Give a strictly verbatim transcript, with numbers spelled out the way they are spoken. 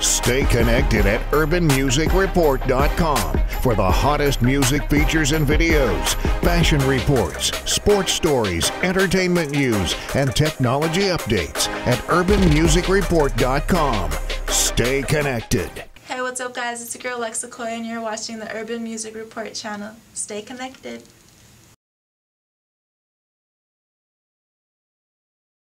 Stay connected at urban music report dot com for the hottest music features and videos, fashion reports, sports stories, entertainment news, and technology updates at urban music report dot com. Stay connected. Hey, what's up guys? It's your girl Lexx Sequoia and you're watching the Urban Music Report channel. Stay connected.